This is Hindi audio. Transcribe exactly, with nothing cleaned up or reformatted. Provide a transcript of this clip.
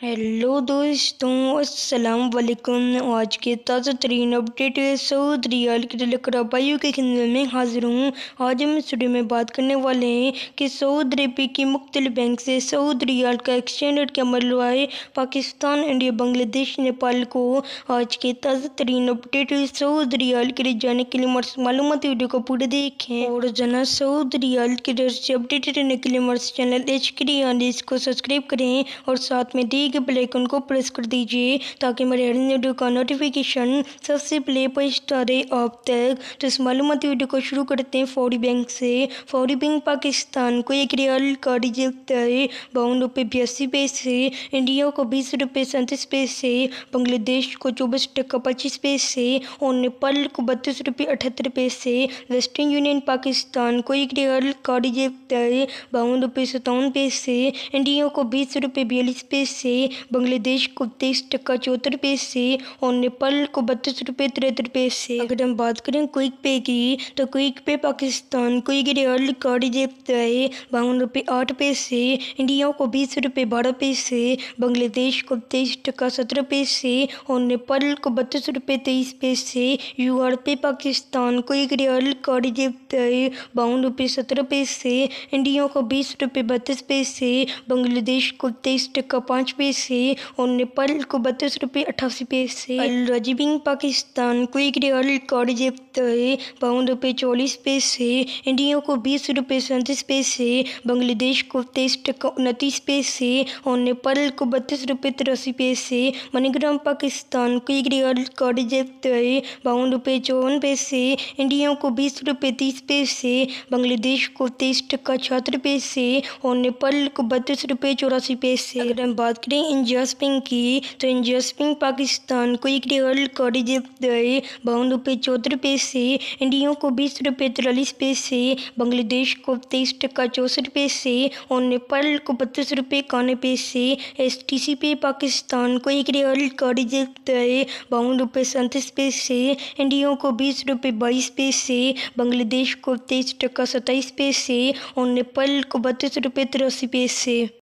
हेलो दोस्तों, अस्सलाम वालेकुम। आज के ताज़ा तरीन अपडेट सऊद रियाल के लेकर आबाइयों के खिदमत में हाजिर हूँ। आज हम इस वीडियो में बात करने वाले हैं कि सऊद अरब की मुख्तलिफ बैंक से सऊद रियाल का एक्सचेंज रेट क्या मरल हुआ है। पाकिस्तान, इंडिया, बांग्लादेश, नेपाल को आज के ताज़ा तरीन अपडेट सऊद रियाल के लिए जाने के लिए मालूमाती वीडियो को पूरे देखें और जना सऊद रियाल की दर से अपडेट रहने के लिए हमारे चैनल एच के इसको सब्सक्राइब करें और साथ में दी के बेल आइकन को प्रेस कर दीजिए ताकि मेरे हर वीडियो का नोटिफिकेशन सबसे पहले पहुंचता रहे आप तक। तो इस मालूमाती वीडियो को शुरू करते हैं फौरी बैंक से। फौरी बैंक पाकिस्तान को एक रियाल का रिजल्ट है बावन रुपये बयासी पैसे, इंडिया को बीस रुपये सैंतीस पैसे, बांग्लादेश को चौबीस टका पच्चीस पैसे और नेपाल को बत्तीस रुपये अठहत्तर पैसे। वेस्टर्न यूनियन पाकिस्तान को एक रियाल का रिजल्ट है बावन रुपये सत्तावन पैसे, इंडिया को बीस रुपये बयालीस पैसे, बांग्लादेश को तेईस टका चौहत्तर पैसे और नेपाल को बत्तीस रुपये तिहत्तर पैसे। अगर हम बात करें क्विक पे की तो क्विक पे पाकिस्तान को एक रियाल का रिजल्ट है बावन रुपये आठ पैसे, इंडिया को बीस रुपये बारह पैसे, बांग्लादेश को तेईस टका सत्रह पैसे और नेपाल को बत्तीस रुपये तेईस पैसे। यू आर पे पाकिस्तान को एक रियाल का रिजल्ट है बावन रुपये सत्रह पैसे, इंडिया को बीस रुपये बत्तीस पैसे, बांग्लादेश को तेईस टका पाँच पैसे और नेपाल को बत्तीस रुपये अट्ठासी पैसे। अल रजीबिंग पाकिस्तान को एक रियाल का रिजल्ट है बावन रुपये चौलीस पैसे, इंडिया को बीस रुपये सैंतीस पैसे, बांग्लादेश को तेईस टका उनतीस पैसे और नेपाल को बत्तीस रुपये तिरासी पैसे। मनीग्राम पाकिस्तान को एक रियाल का रिजल्ट है बावन रुपये चौवन पैसे, इंडिया को बीस रुपये तीस पैसे, बांग्लादेश को तेईस टका छिहत्तर पैसे और नेपाल को बत्तीस रुपये चौरासी पैसे। अगर हम बात करें इंडियस बैंक की तो इंडियस बैंक पाकिस्तान को एक रियाल का रिजल्ट है बावन रुपये चौहत्तर पैसे, इंडिया को बीस रुपये तिरालीस पैसे, बांग्लादेश को तेईस टका चौंसठ पैसे और नेपाल को बत्तीस रुपये इक्यानवे पैसे। एस टी सी पे पाकिस्तान को एक रियाल का रिजल्ट है बावन रुपये सैंतीस पैसे, इंडिया को बीस रुपये बाईस पैसे, बांग्लादेश को तेईस टका सत्ताईस पैसे और नेपाल को बत्तीस रुपये तिरासी पैसे।